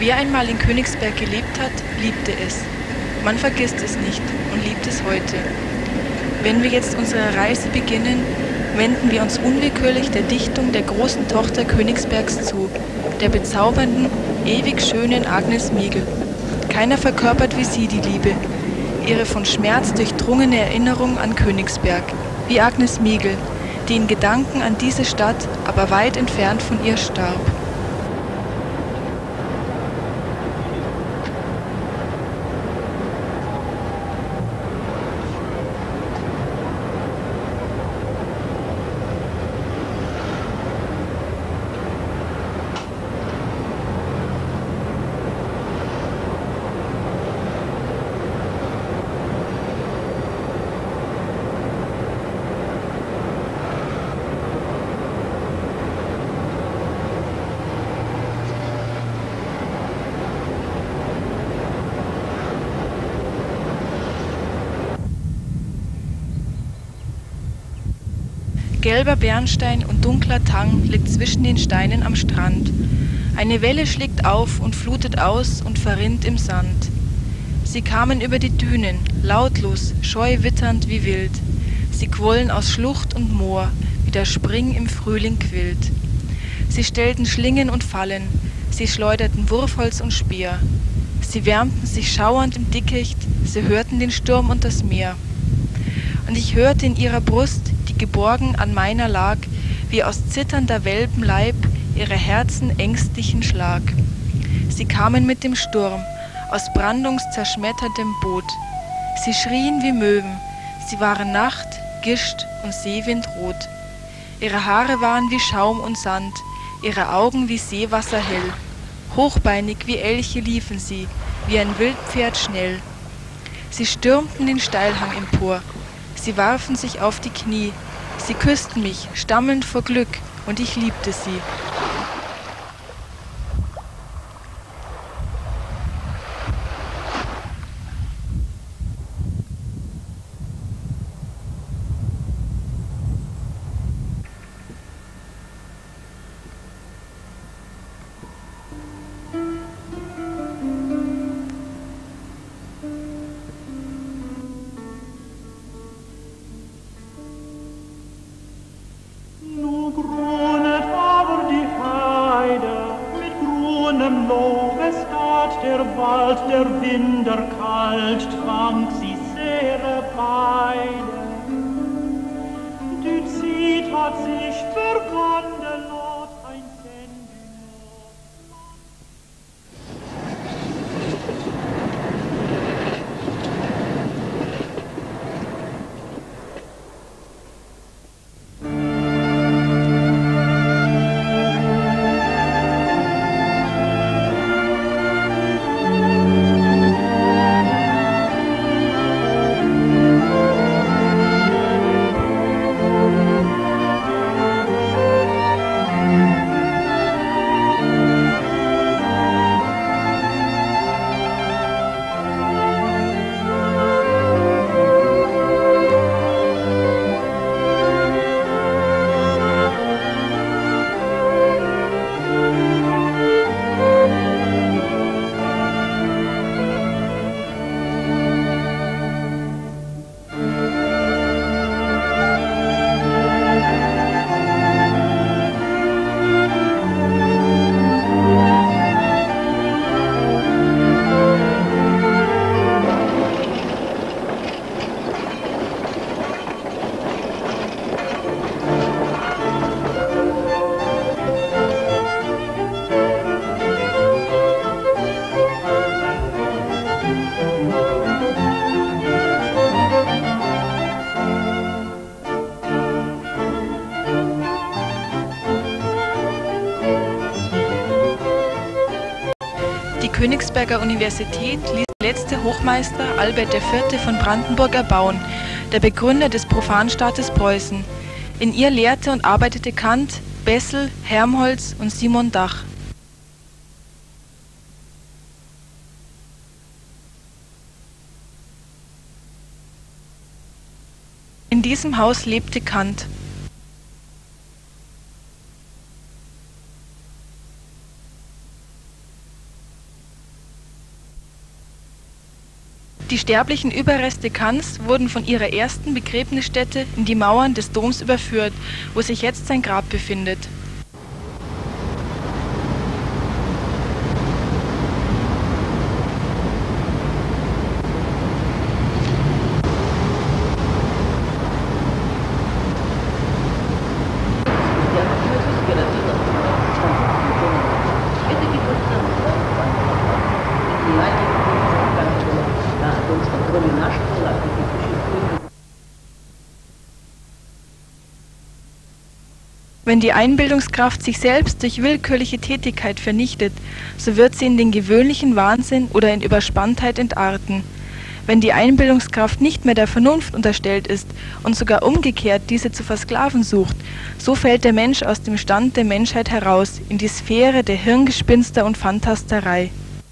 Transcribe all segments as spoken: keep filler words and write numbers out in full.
Wer einmal in Königsberg gelebt hat, liebte es. Man vergisst es nicht und liebt es heute. Wenn wir jetzt unsere Reise beginnen, wenden wir uns unwillkürlich der Dichtung der großen Tochter Königsbergs zu, der bezaubernden, ewig schönen Agnes Miegel. Keiner verkörpert wie sie die Liebe, ihre von Schmerz durchdrungene Erinnerung an Königsberg, wie Agnes Miegel, die in Gedanken an diese Stadt, aber weit entfernt von ihr starb. Gelber Bernstein und dunkler Tang liegt zwischen den Steinen am Strand. Eine Welle schlägt auf und flutet aus und verrinnt im Sand. Sie kamen über die Dünen, lautlos, scheu witternd wie wild. Sie quollen aus Schlucht und Moor, wie der Spring im Frühling quillt. Sie stellten Schlingen und Fallen, sie schleuderten Wurfholz und Speer. Sie wärmten sich schauernd im Dickicht, sie hörten den Sturm und das Meer. Und ich hörte in ihrer Brust, die geborgen an meiner lag, wie aus zitternder Welpenleib ihre Herzen ängstlichen Schlag. Sie kamen mit dem Sturm, aus brandungszerschmettertem Boot. Sie schrien wie Möwen, sie waren Nacht, Gischt und Seewind rot. Ihre Haare waren wie Schaum und Sand, ihre Augen wie Seewasser hell. Hochbeinig wie Elche liefen sie, wie ein Wildpferd schnell. Sie stürmten den Steilhang empor, sie warfen sich auf die Knie, sie küssten mich, stammelnd vor Glück, und ich liebte sie. Der Winder kalt trank sie sehr beide. Die Zeit hat sich verwandelt ein Sendung. Die Königsberger Universität ließ der letzte Hochmeister Albert der Vierte von Brandenburg erbauen, der Begründer des Profanstaates Preußen. In ihr lehrte und arbeitete Kant, Bessel, Helmholtz und Simon Dach. In diesem Haus lebte Kant. Die sterblichen Überreste Kants wurden von ihrer ersten Begräbnisstätte in die Mauern des Doms überführt, wo sich jetzt sein Grab befindet. Wenn die Einbildungskraft sich selbst durch willkürliche Tätigkeit vernichtet, so wird sie in den gewöhnlichen Wahnsinn oder in Überspanntheit entarten. Wenn die Einbildungskraft nicht mehr der Vernunft unterstellt ist und sogar umgekehrt diese zu versklaven sucht, so fällt der Mensch aus dem Stand der Menschheit heraus in die Sphäre der Hirngespinster und Phantasterei.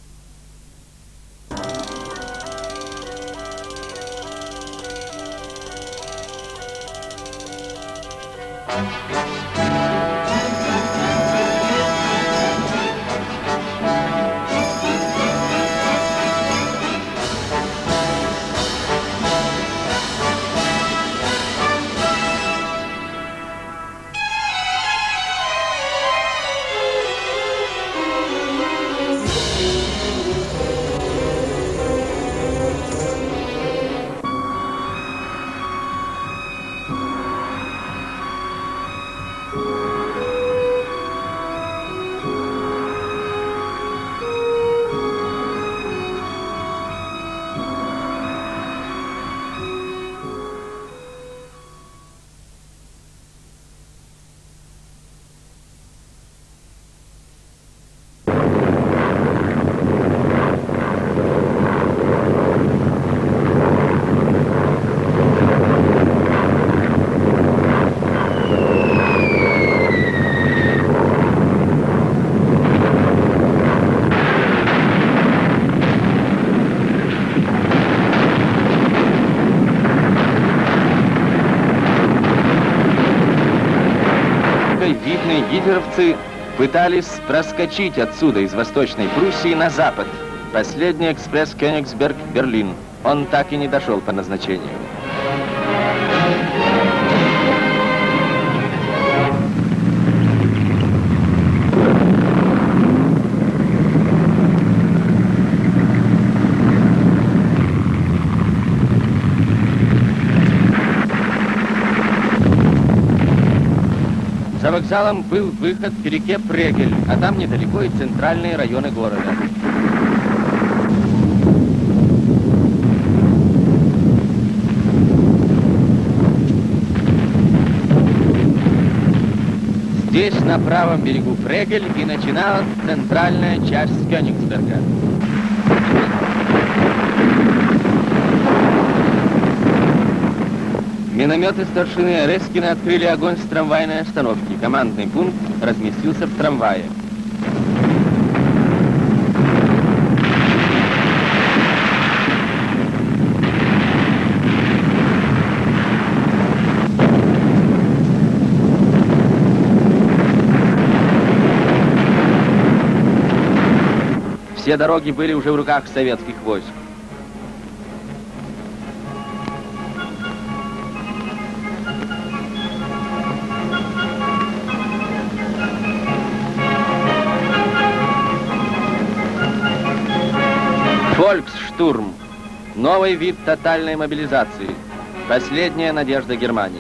Гитлеровцы пытались проскочить отсюда, из Восточной Пруссии, на запад. Последний экспресс Кёнигсберг-Берлин. Он так и не дошел по назначению. За вокзалом был выход к реке Прегель, а там недалеко и центральные районы города. Здесь, на правом берегу Прегель, и начиналась центральная часть Кёнигсберга. Минометы старшины Рескина открыли огонь с трамвайной остановки. Командный пункт разместился в трамвае. Все дороги были уже в руках советских войск. Фольксштурм. Новый вид тотальной мобилизации. Последняя надежда Германии.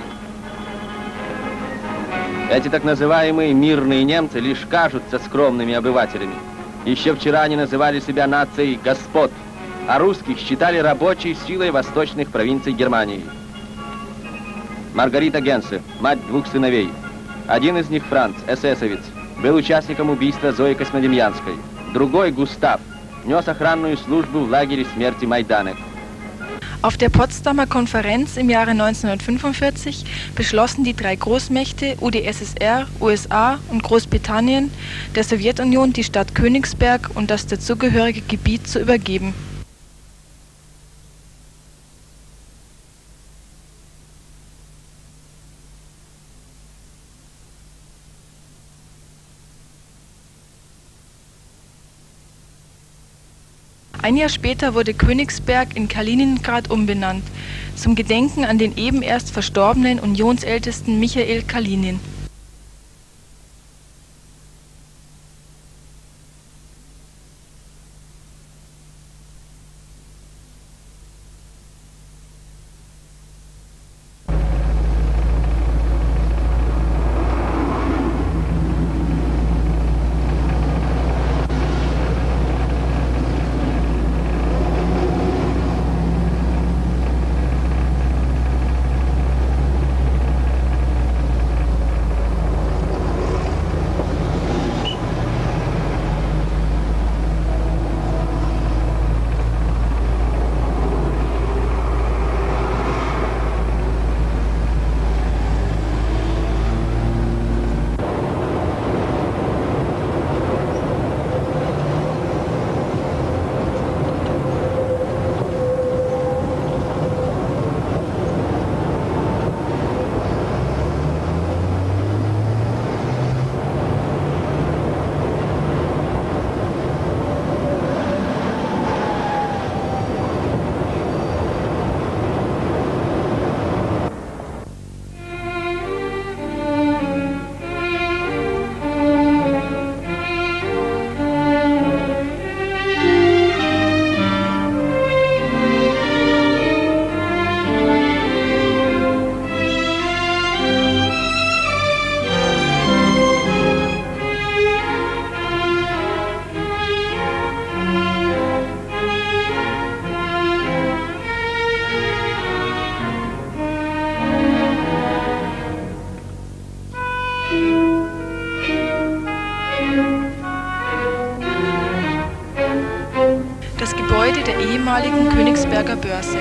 Эти так называемые мирные немцы лишь кажутся скромными обывателями. Еще вчера они называли себя нацией господ, а русских считали рабочей силой восточных провинций Германии. Маргарита Генсе, мать двух сыновей. Один из них, Франц, эсэсовец, был участником убийства Зои Космодемьянской. Другой, Густав, нес охранную службу в лагере смерти Майданек. Auf der Potsdamer Konferenz im Jahre neunzehnhundertfünfundvierzig beschlossen die drei Großmächte U d S S R, U S A und Großbritannien der Sowjetunion die Stadt Königsberg und das dazugehörige Gebiet zu übergeben. Ein Jahr später wurde Königsberg in Kaliningrad umbenannt, zum Gedenken an den eben erst verstorbenen Unionsältesten Michael Kalinin. Das Gebäude der ehemaligen Königsberger Börse.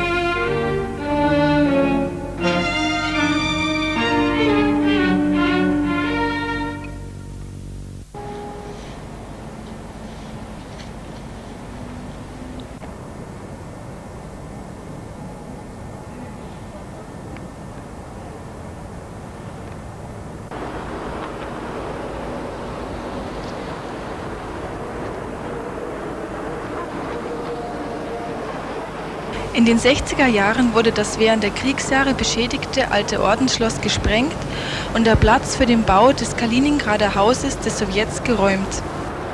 In den sechziger Jahren wurde das während der Kriegsjahre beschädigte alte Ordensschloss gesprengt und der Platz für den Bau des Kaliningrader Hauses des Sowjets geräumt.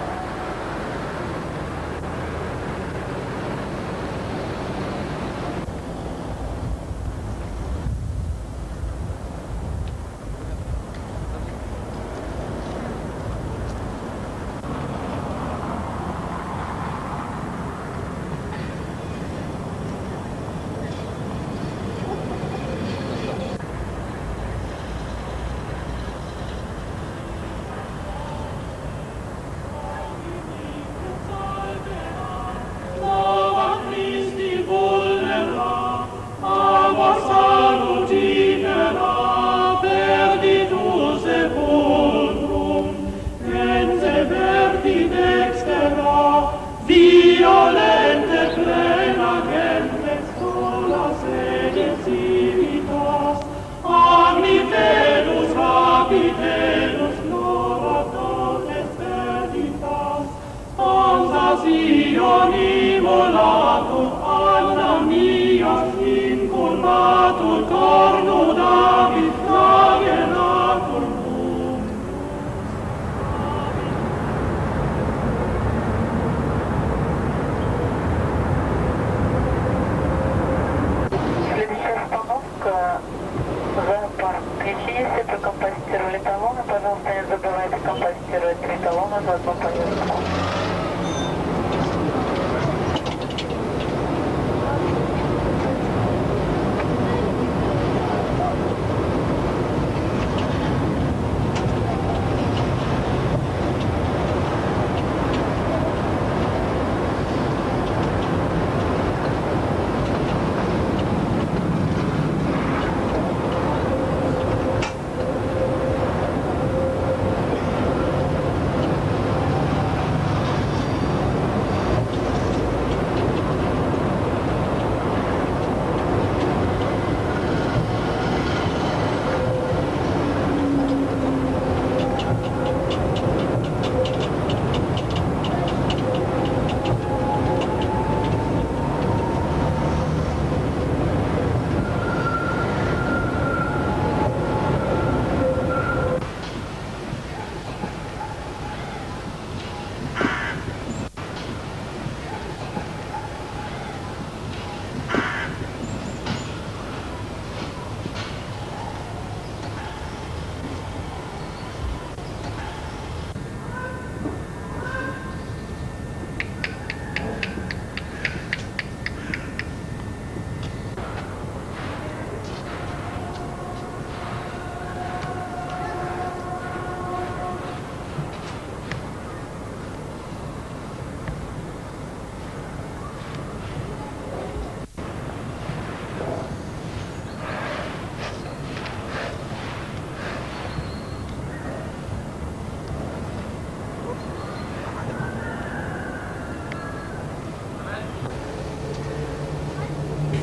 Если прокомпостировали талоны, пожалуйста, не забывайте компостировать три талона за одну поездку.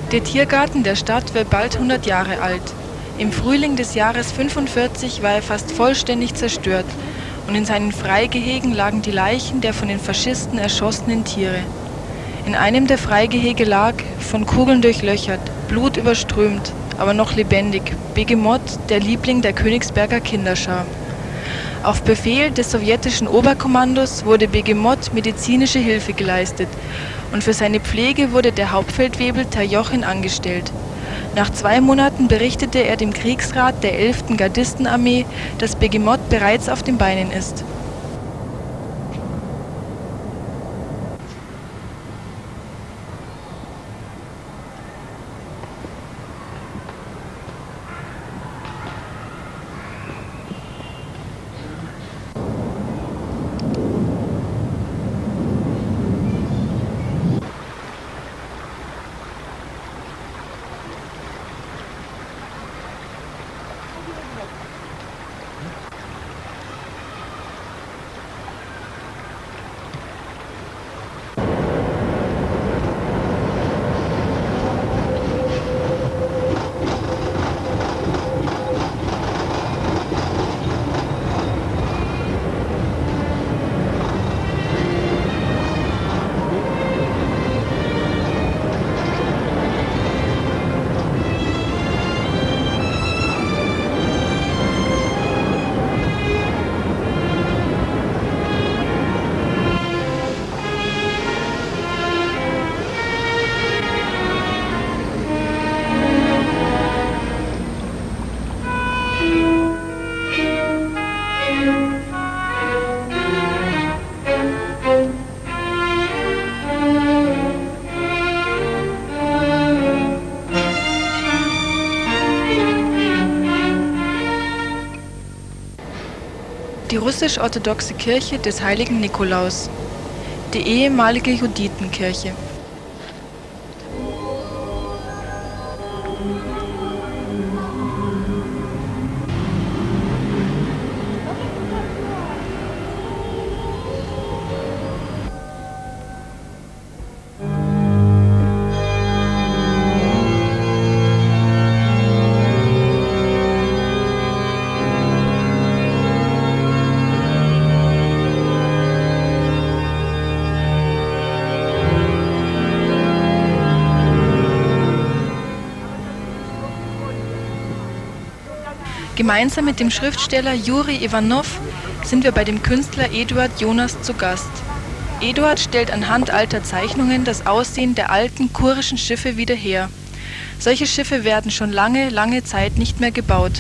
Der Tiergarten der Stadt wird bald hundert Jahre alt. Im Frühling des Jahres fünfundvierzig war er fast vollständig zerstört und in seinen Freigehegen lagen die Leichen der von den Faschisten erschossenen Tiere. In einem der Freigehege lag, von Kugeln durchlöchert, blutüberströmt, aber noch lebendig, Begemot, der Liebling der Königsberger Kinderschar. Auf Befehl des sowjetischen Oberkommandos wurde Begemot medizinische Hilfe geleistet und für seine Pflege wurde der Hauptfeldwebel Terjochin angestellt. Nach zwei Monaten berichtete er dem Kriegsrat der elften Gardistenarmee, dass Begemot bereits auf den Beinen ist. Die russisch-orthodoxe Kirche des heiligen Nikolaus, die ehemalige Juditenkirche. Gemeinsam mit dem Schriftsteller Juri Iwanow sind wir bei dem Künstler Eduard Jonas zu Gast. Eduard stellt anhand alter Zeichnungen das Aussehen der alten kurischen Schiffe wieder her. Solche Schiffe werden schon lange, lange Zeit nicht mehr gebaut.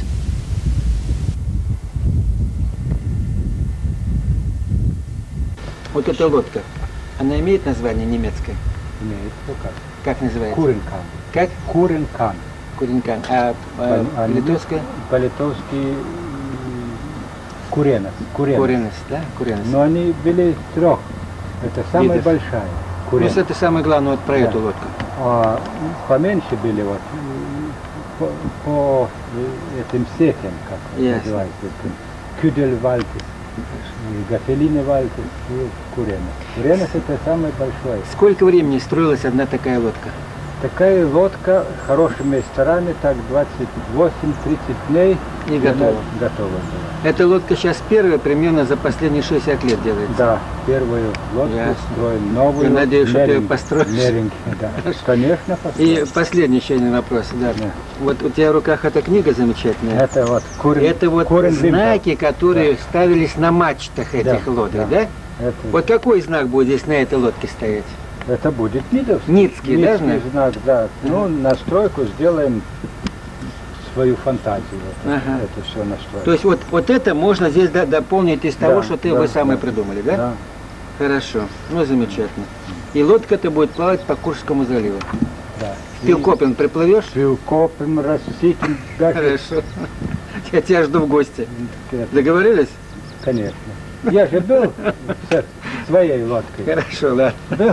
Вот эта лодка, она имеет название немецкое? Имеет. Ну как? Как называется? Куренкан. Как? Куренкан. Куренкан. А, а, А по-литовски? По-литовски Куренос. Куренос. Куренос, да? Куренос. Но они были трех. Это самая Видов. большая. Ну, Куренос. это самое главное вот про Да. эту лодку. А поменьше были вот по, по этим сетям, как Ясно. называется. Кюдельвальтис, Гафелиневальтис и Куренос. Куренос это самый большой. Сколько времени строилась одна такая лодка? Такая лодка хорошими старами, так двадцать восемь тридцать дней И она готова. готова была. Эта лодка сейчас первая, примерно за последние шестьдесят лет делается. Да, первую лодку Ясно. строим, новую. Я надеюсь, что ты её Меринг- построишь. Меринг, да. Конечно, И построим. последний еще один вопрос. Да. Да. Вот у тебя в руках эта книга замечательная. Это вот Курен, Это вот Курен Вимпел. знаки, которые ставились на мачтах этих Да, лодок, да. да? Это, Вот какой знак будет здесь на этой лодке стоять? это будет Нидовский. Ницкий, да, знак? знак, да. Ну, настройку сделаем свою фантазию. Это, Ага. это все настроим. То есть вот, вот это можно здесь до- дополнить из того, Да, что ты да, вы сами да. придумали, да? Да, Хорошо, ну замечательно. И лодка-то будет плавать по Куршскому заливу. да. В Пилкопен приплывешь? Пилкопем, рассеким, даже. Хорошо. Я тебя жду в гости. Это, Договорились? Конечно. Я же был с своей лодкой. Хорошо, ладно. Был.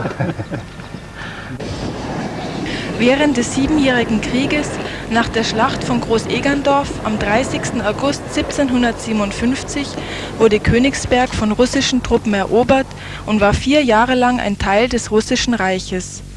Während des Siebenjährigen Krieges, nach der Schlacht von Groß-Egerndorf am dreißigsten August siebzehnhundertsiebenundfünfzig, wurde Königsberg von russischen Truppen erobert und war vier Jahre lang ein Teil des Russischen Reiches.